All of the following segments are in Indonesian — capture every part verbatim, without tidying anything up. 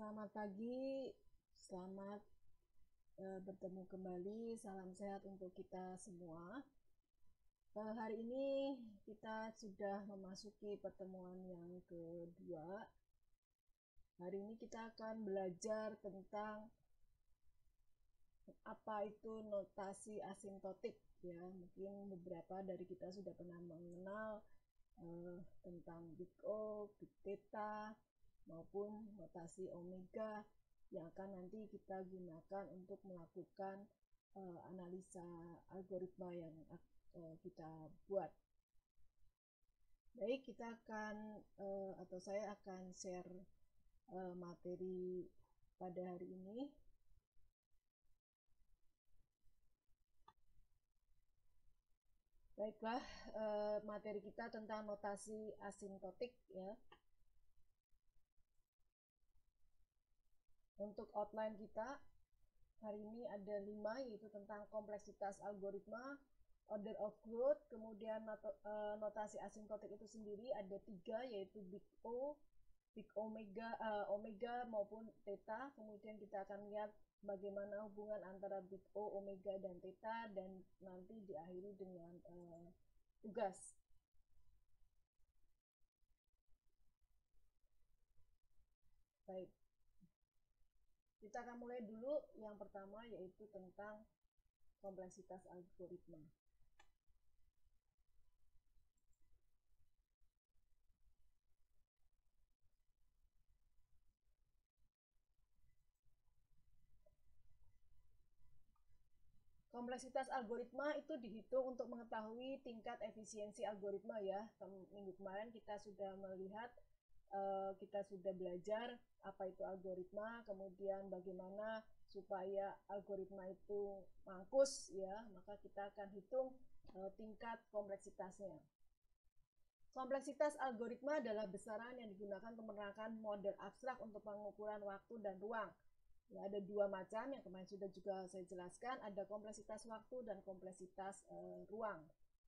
Selamat pagi, selamat uh, bertemu kembali. Salam sehat untuk kita semua. Uh, hari ini kita sudah memasuki pertemuan yang kedua. Hari ini kita akan belajar tentang apa itu notasi asimptotik. Ya, mungkin beberapa dari kita sudah pernah mengenal uh, tentang big O, big theta, maupun notasi omega yang akan nanti kita gunakan untuk melakukan uh, analisa algoritma yang uh, kita buat. Baik, kita akan uh, atau saya akan share uh, materi pada hari ini. Baiklah, uh, materi kita tentang notasi asimptotik ya. Untuk outline kita hari ini ada lima, yaitu tentang kompleksitas algoritma, order of growth, kemudian notasi asimptotik itu sendiri ada tiga, yaitu big O, big omega, uh, omega maupun theta. Kemudian kita akan lihat bagaimana hubungan antara big O, omega, dan theta, dan nanti diakhiri dengan uh, tugas. Baik. Kita akan mulai dulu yang pertama, yaitu tentang kompleksitas algoritma. Kompleksitas algoritma itu dihitung untuk mengetahui tingkat efisiensi algoritma ya. Minggu kemarin kita sudah melihat, kita sudah belajar apa itu algoritma, kemudian bagaimana supaya algoritma itu mampus ya, maka kita akan hitung uh, tingkat kompleksitasnya. Kompleksitas algoritma adalah besaran yang digunakan untuk menerangkan model abstrak untuk pengukuran waktu dan ruang. Ya, ada dua macam yang kemarin sudah juga saya jelaskan, ada kompleksitas waktu dan kompleksitas uh, ruang.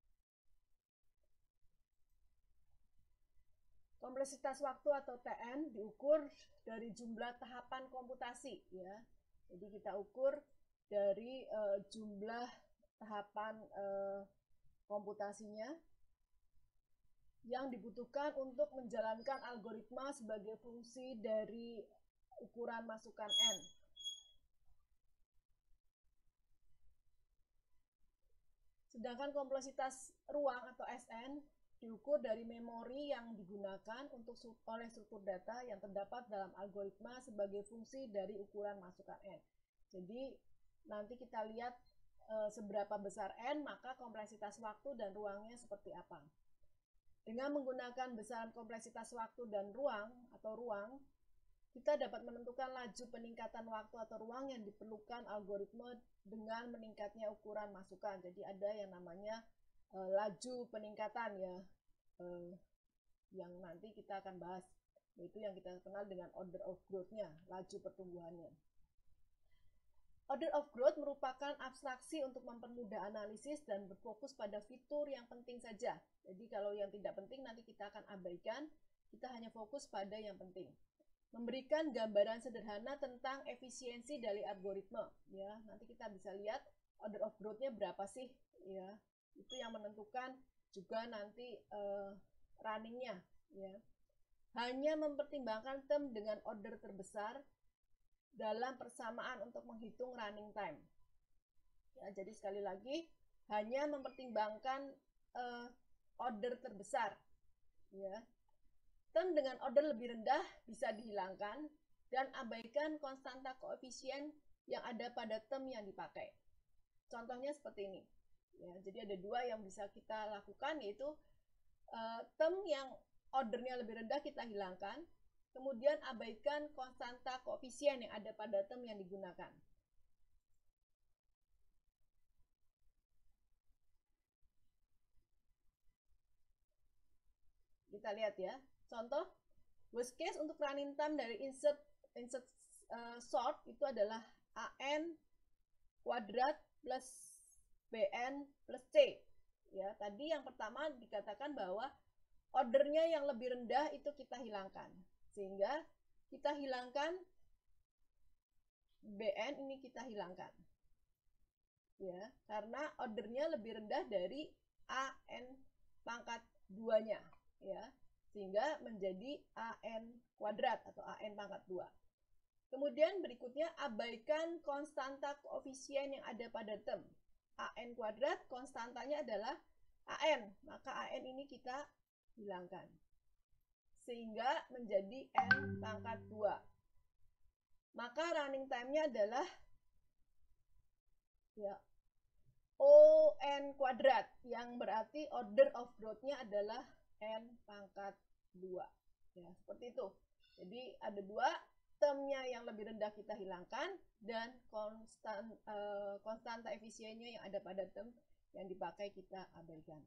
Kompleksitas waktu atau T N diukur dari jumlah tahapan komputasi ya. Jadi kita ukur dari uh, jumlah tahapan uh, komputasinya yang dibutuhkan untuk menjalankan algoritma sebagai fungsi dari ukuran masukan N. Sedangkan kompleksitas ruang atau S N diukur dari memori yang digunakan untuk oleh struktur data yang terdapat dalam algoritma sebagai fungsi dari ukuran masukan N. Jadi nanti kita lihat e, seberapa besar N, maka kompleksitas waktu dan ruangnya seperti apa. Dengan menggunakan besaran kompleksitas waktu dan ruang atau ruang, kita dapat menentukan laju peningkatan waktu atau ruang yang diperlukan algoritma dengan meningkatnya ukuran masukan. Jadi ada yang namanya uh, laju peningkatan ya, uh, yang nanti kita akan bahas, yaitu yang kita kenal dengan order of growth-nya, laju pertumbuhannya. Order of growth merupakan abstraksi untuk mempermudah analisis dan berfokus pada fitur yang penting saja. Jadi kalau yang tidak penting nanti kita akan abaikan, kita hanya fokus pada yang penting. Memberikan gambaran sederhana tentang efisiensi dari algoritma ya. Nanti kita bisa lihat order of growth-nya berapa sih ya. Itu yang menentukan juga nanti uh, running-nya ya. Hanya mempertimbangkan term dengan order terbesar dalam persamaan untuk menghitung running time. Ya, jadi sekali lagi hanya mempertimbangkan uh, order terbesar ya. Term dengan order lebih rendah bisa dihilangkan dan abaikan konstanta koefisien yang ada pada term yang dipakai. Contohnya seperti ini. Ya, jadi ada dua yang bisa kita lakukan, yaitu uh, term yang ordernya lebih rendah kita hilangkan, kemudian abaikan konstanta koefisien yang ada pada term yang digunakan. Kita lihat ya. Contoh, worst case untuk running time dari insert insert uh, sort itu adalah an kuadrat plus bn plus c. Ya, tadi yang pertama dikatakan bahwa ordernya yang lebih rendah itu kita hilangkan. Sehingga kita hilangkan B N ini kita hilangkan. Ya, karena ordernya lebih rendah dari A N pangkat dua-nya, ya. Sehingga menjadi A N kuadrat atau A N pangkat dua. Kemudian berikutnya abaikan konstanta koefisien yang ada pada term. A N kuadrat konstantanya adalah A N, maka A N ini kita hilangkan. Sehingga menjadi N pangkat dua. Maka running time-nya adalah ya O N kuadrat, yang berarti order of growth-nya adalah N pangkat dua. Ya, seperti itu. Jadi ada dua, termnya yang lebih rendah kita hilangkan, dan konstan, uh, konstanta efisiennya yang ada pada term yang dipakai kita abaikan.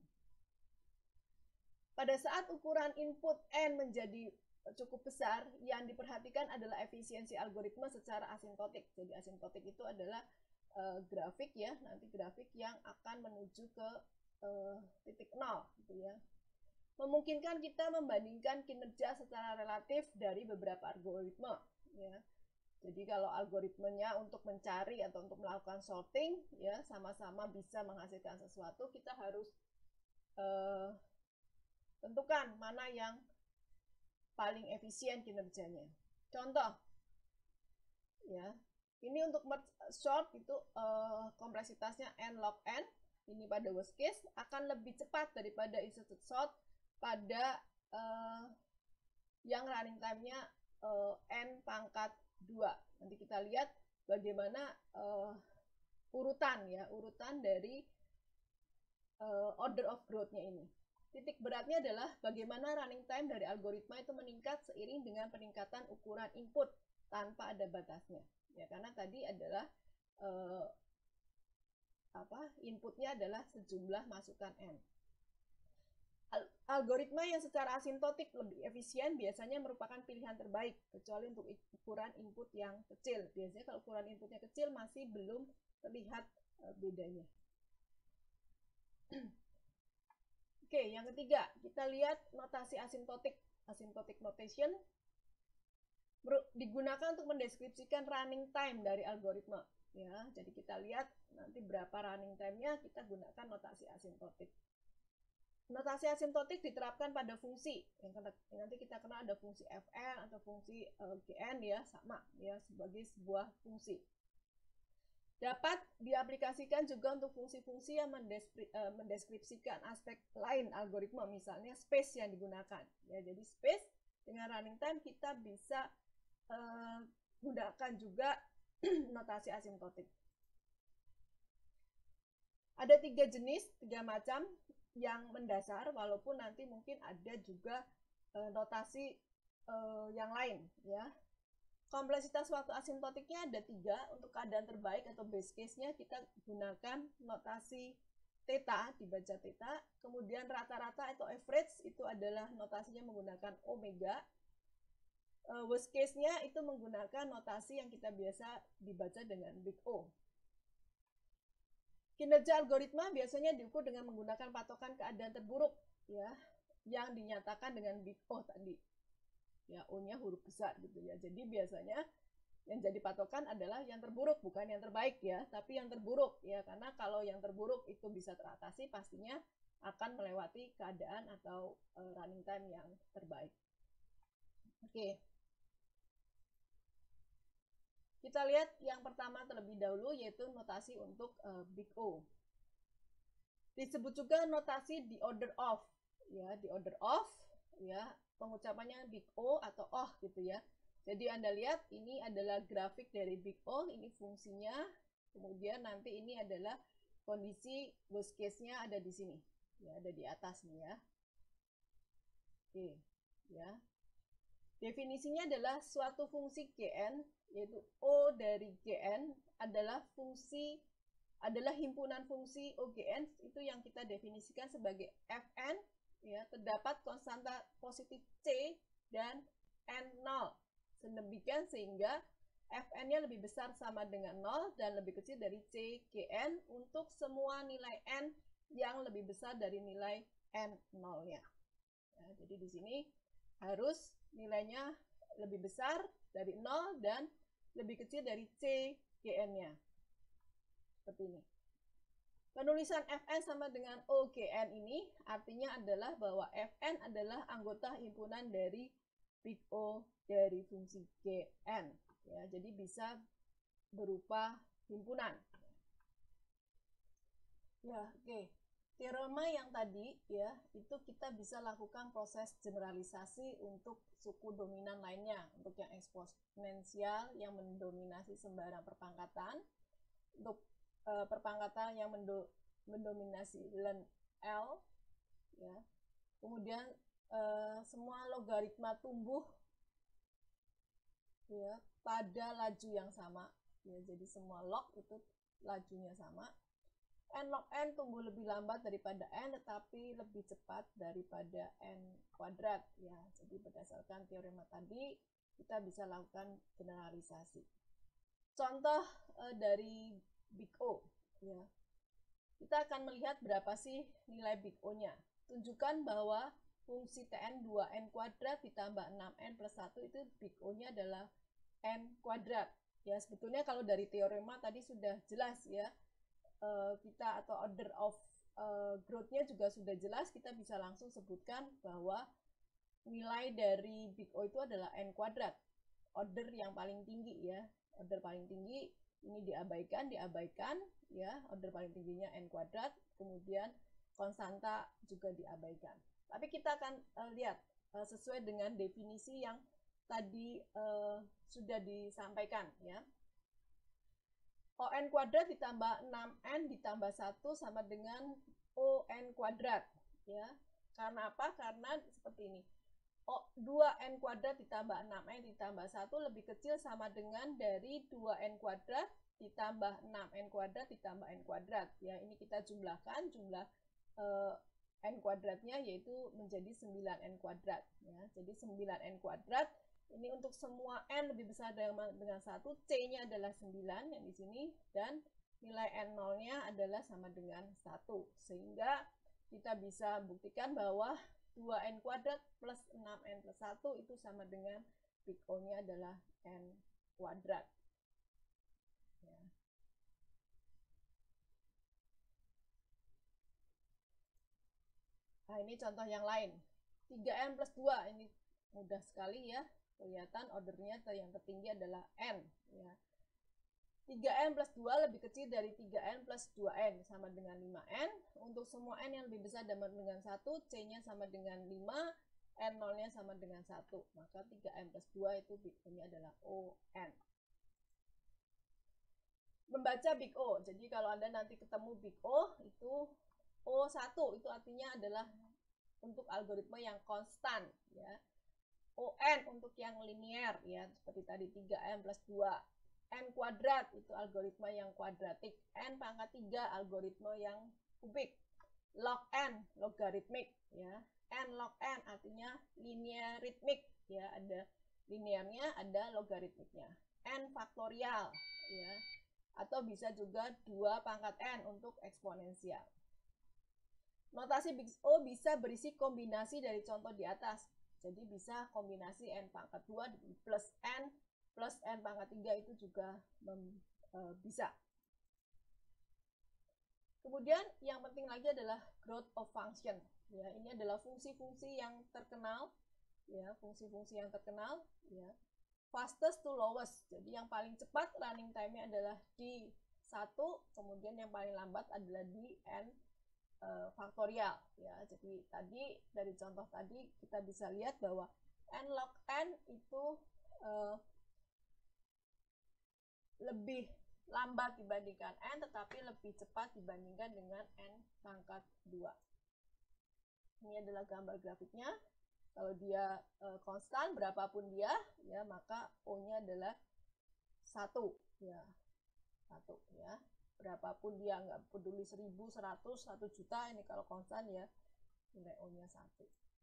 Pada saat ukuran input N menjadi cukup besar, yang diperhatikan adalah efisiensi algoritma secara asintotik. Jadi asintotik itu adalah uh, grafik ya, nanti grafik yang akan menuju ke uh, titik nol gitu ya. Memungkinkan kita membandingkan kinerja secara relatif dari beberapa algoritma ya. Jadi kalau algoritmenya untuk mencari atau untuk melakukan sorting ya sama-sama bisa menghasilkan sesuatu, kita harus uh, tentukan mana yang paling efisien kinerjanya. Contoh ya, ini untuk merge sort itu uh, kompleksitasnya n log n, ini pada worst case akan lebih cepat daripada inserted sort pada uh, yang running time-nya uh, n pangkat dua. Nanti kita lihat bagaimana uh, urutan ya, urutan dari uh, order of growth-nya ini. Titik beratnya adalah bagaimana running time dari algoritma itu meningkat seiring dengan peningkatan ukuran input tanpa ada batasnya. Ya, karena tadi adalah uh, apa? Inputnya adalah sejumlah masukan n. Algoritma yang secara asintotik lebih efisien biasanya merupakan pilihan terbaik, kecuali untuk ukuran input yang kecil. Biasanya kalau ukuran inputnya kecil masih belum terlihat uh, bedanya. Oke, yang ketiga, kita lihat notasi asintotik. Asymptotic notation digunakan untuk mendeskripsikan running time dari algoritma. Ya, jadi kita lihat nanti berapa running time-nya, kita gunakan notasi asintotik. Notasi asintotik diterapkan pada fungsi yang nanti kita kenal ada fungsi fn atau fungsi uh, gn ya, sama ya, sebagai sebuah fungsi. Dapat diaplikasikan juga untuk fungsi-fungsi yang mendeskri, uh, mendeskripsikan aspek lain algoritma, misalnya space yang digunakan ya. Jadi space dengan running time kita bisa uh, gunakan juga notasi asintotik. Ada tiga jenis, tiga macam yang mendasar, walaupun nanti mungkin ada juga e, notasi e, yang lain ya. Kompleksitas waktu asintotiknya ada tiga. Untuk keadaan terbaik atau base case-nya kita gunakan notasi theta, dibaca theta. Kemudian rata-rata atau average itu adalah notasinya menggunakan omega. E, worst case-nya itu menggunakan notasi yang kita biasa dibaca dengan big O. Kinerja algoritma biasanya diukur dengan menggunakan patokan keadaan terburuk ya, yang dinyatakan dengan big O tadi. Ya, O-nya huruf besar gitu ya. Jadi biasanya yang jadi patokan adalah yang terburuk, bukan yang terbaik ya, tapi yang terburuk ya, karena kalau yang terburuk itu bisa teratasi, pastinya akan melewati keadaan atau uh, running time yang terbaik. Oke. Kita lihat yang pertama terlebih dahulu, yaitu notasi untuk uh, big O. Disebut juga notasi the order of, ya, the order of, ya, pengucapannya big O atau oh gitu ya. Jadi Anda lihat ini adalah grafik dari big O, ini fungsinya, kemudian nanti ini adalah kondisi worst case-nya ada di sini, ya, ada di atas nih ya. Oke, ya. Definisinya adalah suatu fungsi Gn, yaitu O dari Gn adalah fungsi, adalah himpunan fungsi O G N, itu yang kita definisikan sebagai Fn, ya, terdapat konstanta positif C dan N nol. Sedemikian sehingga Fn-nya lebih besar sama dengan nol dan lebih kecil dari C Gn untuk semua nilai N yang lebih besar dari nilai N nol-nya. Ya, jadi di sini harus nilainya lebih besar dari nol dan lebih kecil dari C G N-nya. Seperti ini. Penulisan Fn sama dengan O G N ini artinya adalah bahwa Fn adalah anggota himpunan dari big O dari fungsi Gn. Ya, jadi bisa berupa himpunan. Ya, oke. Okay. Teorema yang tadi ya, itu kita bisa lakukan proses generalisasi untuk suku dominan lainnya, untuk yang eksponensial yang mendominasi sembarang perpangkatan, untuk e, perpangkatan yang mendo, mendominasi ln L, ya. Kemudian e, semua logaritma tumbuh ya pada laju yang sama, ya. Jadi semua log itu lajunya sama. N log n tumbuh lebih lambat daripada n, tetapi lebih cepat daripada n kuadrat, ya. Jadi berdasarkan teorema tadi kita bisa lakukan generalisasi. Contoh e, dari big O, ya. Kita akan melihat berapa sih nilai big O-nya. Tunjukkan bahwa fungsi Tn dua n kuadrat ditambah enam n plus satu itu big O-nya adalah n kuadrat. Ya, sebetulnya kalau dari teorema tadi sudah jelas, ya. Uh, kita atau order of uh, growth-nya juga sudah jelas, kita bisa langsung sebutkan bahwa nilai dari big O itu adalah n kuadrat, order yang paling tinggi, ya. Order paling tinggi ini diabaikan, diabaikan, ya. Order paling tingginya n kuadrat, kemudian konstanta juga diabaikan. Tapi kita akan uh, lihat uh, sesuai dengan definisi yang tadi uh, sudah disampaikan, ya. O n kuadrat ditambah enam n ditambah satu sama dengan O n kuadrat, ya. Karena apa? Karena seperti ini. O, dua n kuadrat ditambah enam n ditambah satu lebih kecil sama dengan dari dua n kuadrat ditambah enam n kuadrat ditambah n kuadrat, ya. Ini kita jumlahkan jumlah eh, n kuadratnya yaitu menjadi sembilan n kuadrat, ya. Jadi sembilan n kuadrat ini untuk semua n lebih besar dengan satu, C-nya adalah sembilan yang di sini, dan nilai n nol-nya adalah sama dengan satu. Sehingga kita bisa buktikan bahwa dua n kuadrat plus enam n plus satu itu sama dengan big O-nya adalah n kuadrat. Ya. Nah, ini contoh yang lain. tiga n plus dua, ini mudah sekali, ya. Kelihatan ordernya yang tertinggi adalah n, ya. tiga n plus dua lebih kecil dari tiga n plus dua n, sama dengan lima n. Untuk semua n yang lebih besar sama dengan satu, C-nya sama dengan lima, n nol-nya sama dengan satu. Maka tiga n plus dua itu big O-nya adalah O n. Membaca big O, jadi kalau Anda nanti ketemu big O, itu O satu, itu artinya adalah untuk algoritma yang konstan, ya. O n untuk yang linear, ya, seperti tadi tiga n plus dua. N kuadrat itu algoritma yang kuadratik. N pangkat tiga algoritma yang kubik. Log n logaritmik, ya. N log n artinya linearitmik, ya, ada linearnya, ada logaritmiknya. N faktorial, ya. Atau bisa juga dua pangkat n untuk eksponensial. Notasi big O bisa berisi kombinasi dari contoh di atas. Jadi bisa kombinasi n pangkat dua plus n plus n pangkat tiga itu juga mem, e, bisa. Kemudian yang penting lagi adalah growth of function. Ya, ini adalah fungsi-fungsi yang terkenal, ya, fungsi-fungsi yang terkenal, ya. Fastest to lowest. Jadi yang paling cepat running time-nya adalah di satu, kemudian yang paling lambat adalah di n Uh, faktorial, ya. Jadi tadi dari contoh tadi kita bisa lihat bahwa n log n itu uh, lebih lambat dibandingkan n, tetapi lebih cepat dibandingkan dengan n pangkat dua. Ini adalah gambar grafiknya. Kalau dia uh, konstan berapapun dia, ya, maka O-nya adalah satu, ya. Satu, ya. Berapapun dia, nggak peduli seribu, seratus, satu juta, ini kalau konstan, ya, nilai O-nya satu.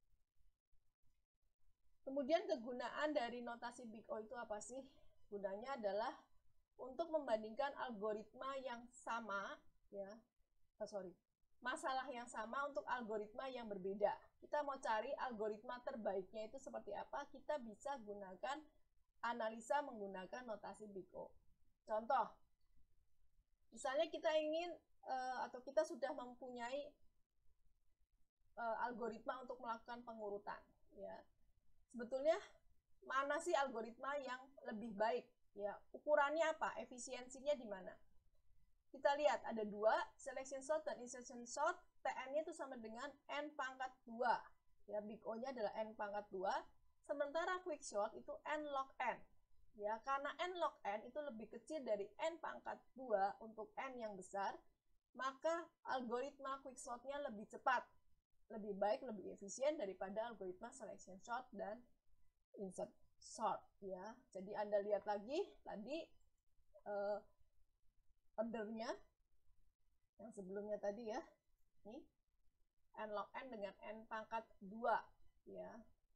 Kemudian kegunaan dari notasi big O itu apa sih? Gunanya adalah untuk membandingkan algoritma yang sama, ya, oh, sorry, masalah yang sama untuk algoritma yang berbeda. Kita mau cari algoritma terbaiknya itu seperti apa, kita bisa gunakan analisa menggunakan notasi Big O. Contoh, misalnya kita ingin uh, atau kita sudah mempunyai uh, algoritma untuk melakukan pengurutan. Ya, sebetulnya mana sih algoritma yang lebih baik? Ya, ukurannya apa? Efisiensinya di mana? Kita lihat ada dua, selection sort dan insertion sort. T N-nya itu sama dengan N pangkat dua. Ya, Big O-nya adalah N pangkat dua. Sementara quick sort itu N log N. Ya, karena N log N itu lebih kecil dari N pangkat dua untuk N yang besar, maka algoritma quick sort-nya lebih cepat, lebih baik, lebih efisien daripada algoritma selection sort dan insert sort. Ya, jadi Anda lihat lagi tadi uh, ordernya yang sebelumnya tadi ya. Ini N log N dengan N pangkat dua. Ya,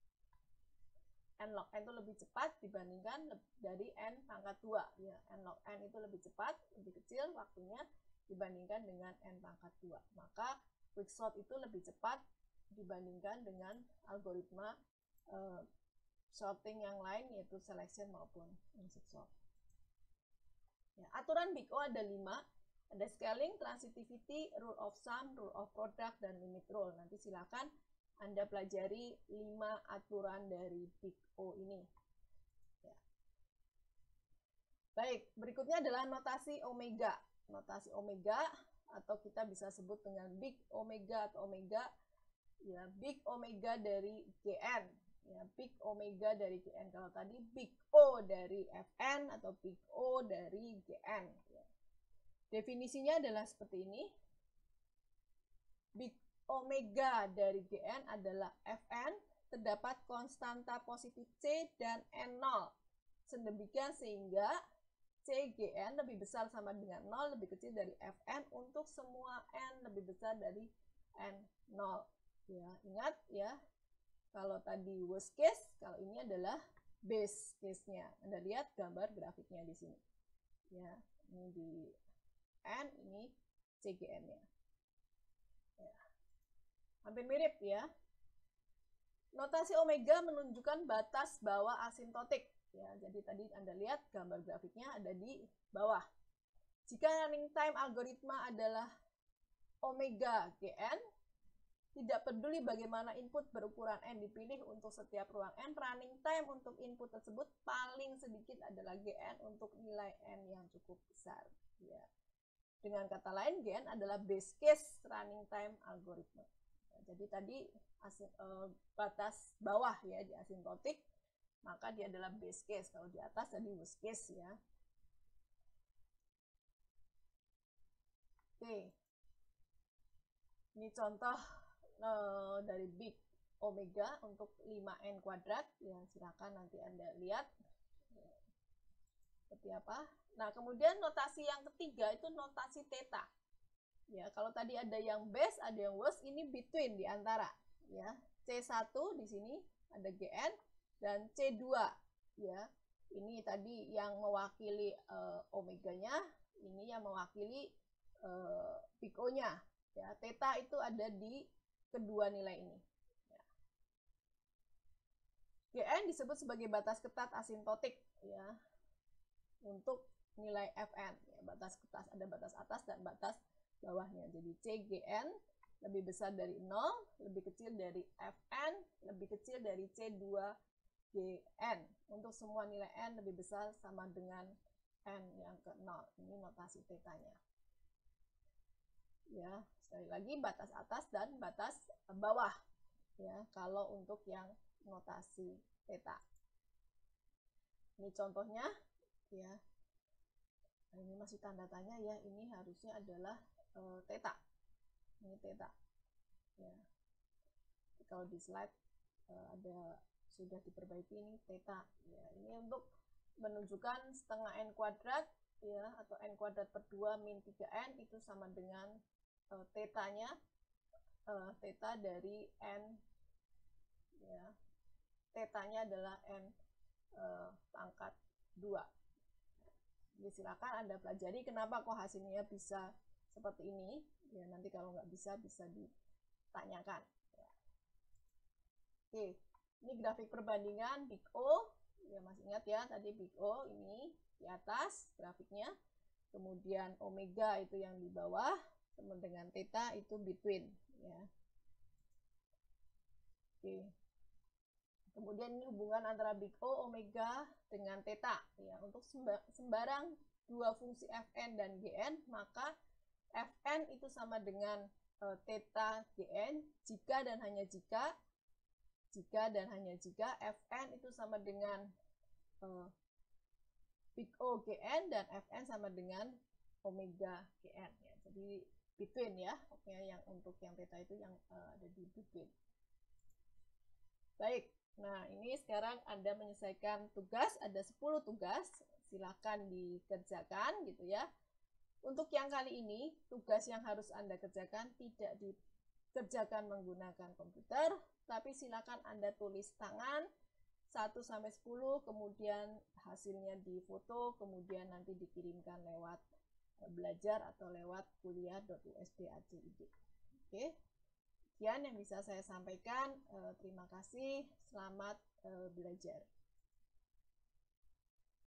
N log N itu lebih cepat dibandingkan dari N pangkat dua. Ya, N log N itu lebih cepat, lebih kecil waktunya dibandingkan dengan N pangkat dua. Maka quick sort itu lebih cepat dibandingkan dengan algoritma uh, sorting yang lain, yaitu selection maupun insert sort. Ya, aturan Big O ada lima. Ada scaling, transitivity, rule of sum, rule of product, dan limit rule. Nanti silakan Anda pelajari lima aturan dari Big O ini. Ya. Baik, berikutnya adalah notasi omega. Notasi omega atau kita bisa sebut dengan Big Omega atau omega. Ya, Big Omega dari G N. Ya, Big Omega dari G N. Kalau tadi Big O dari F N atau Big O dari G N. Ya. Definisinya adalah seperti ini. Big Omega dari G N adalah F N, terdapat konstanta positif C dan N nol. Sedemikian sehingga C G N lebih besar sama dengan nol, lebih kecil dari F N untuk semua N lebih besar dari N nol. Ya, ingat ya, kalau tadi worst case, kalau ini adalah base case-nya. Anda lihat gambar grafiknya di sini. Ya, ini di N, ini C G N-nya. Ya. Hampir mirip ya. Notasi omega menunjukkan batas bawah asintotik. Ya, jadi tadi Anda lihat gambar grafiknya ada di bawah. Jika running time algoritma adalah omega G N, tidak peduli bagaimana input berukuran N dipilih untuk setiap ruang N, running time untuk input tersebut paling sedikit adalah G N untuk nilai N yang cukup besar. Ya. Dengan kata lain, G N adalah base case running time algoritma. Ya, jadi tadi asin, uh, batas bawah ya di asintotik, maka dia adalah base case. Kalau di atas tadi worst case ya. Oke. Ini contoh uh, dari Big Omega untuk lima N kuadrat. Ya, silakan nanti Anda lihat ya, seperti apa. Nah, kemudian notasi yang ketiga itu notasi theta. Ya, kalau tadi ada yang base, ada yang worst, ini between di antara ya. C satu di sini ada G N dan C dua ya. Ini tadi yang mewakili uh, omeganya, ini yang mewakili uh, Big O-nya. Ya, theta itu ada di kedua nilai ini. Ya. G N disebut sebagai batas ketat asintotik ya untuk nilai F N. Ya, batas ketat ada batas atas dan batas bawahnya. Jadi C G N lebih besar dari nol, lebih kecil dari F N, lebih kecil dari C dua G N. Untuk semua nilai N lebih besar sama dengan N yang ke nol. Ini notasi theta-nya. Ya, sekali lagi batas atas dan batas bawah. Ya, kalau untuk yang notasi theta. Ini contohnya ya. Nah, ini masih tanda tanya ya. Ini harusnya adalah uh, theta. Ini theta. Ya. Kalau di slide uh, ada sudah diperbaiki ini theta. Ya, ini untuk menunjukkan setengah N kuadrat ya atau N kuadrat per dua min tiga N itu sama dengan uh, theta-nya uh, theta dari N ya. Theta-nya adalah N uh, pangkat dua. Jadi silakan Anda pelajari kenapa kok hasilnya bisa seperti ini. Ya, nanti kalau nggak bisa, bisa ditanyakan. Ya. Oke, ini grafik perbandingan Big O Ya masih ingat ya tadi big O ini di atas grafiknya, kemudian omega itu yang di bawah, sama dengan theta itu between ya. Oke. Kemudian ini hubungan antara big O, omega dengan theta ya. Untuk sembarang dua fungsi fn dan gn, maka fn itu sama dengan uh, theta gn jika dan hanya jika jika dan hanya jika fn itu sama dengan uh, big O gn dan fn sama dengan omega gn ya. Jadi between ya, oke, yang untuk yang theta itu yang uh, ada di between. Baik, nah ini sekarang Anda menyelesaikan tugas, ada sepuluh tugas, silakan dikerjakan gitu ya. Untuk yang kali ini, tugas yang harus Anda kerjakan tidak dikerjakan menggunakan komputer, tapi silakan Anda tulis tangan satu sampai sepuluh, kemudian hasilnya difoto, kemudian nanti dikirimkan lewat belajar atau lewat kuliah dot u s b dot a c i d. Oke. Sekian yang bisa saya sampaikan. Terima kasih. Selamat belajar.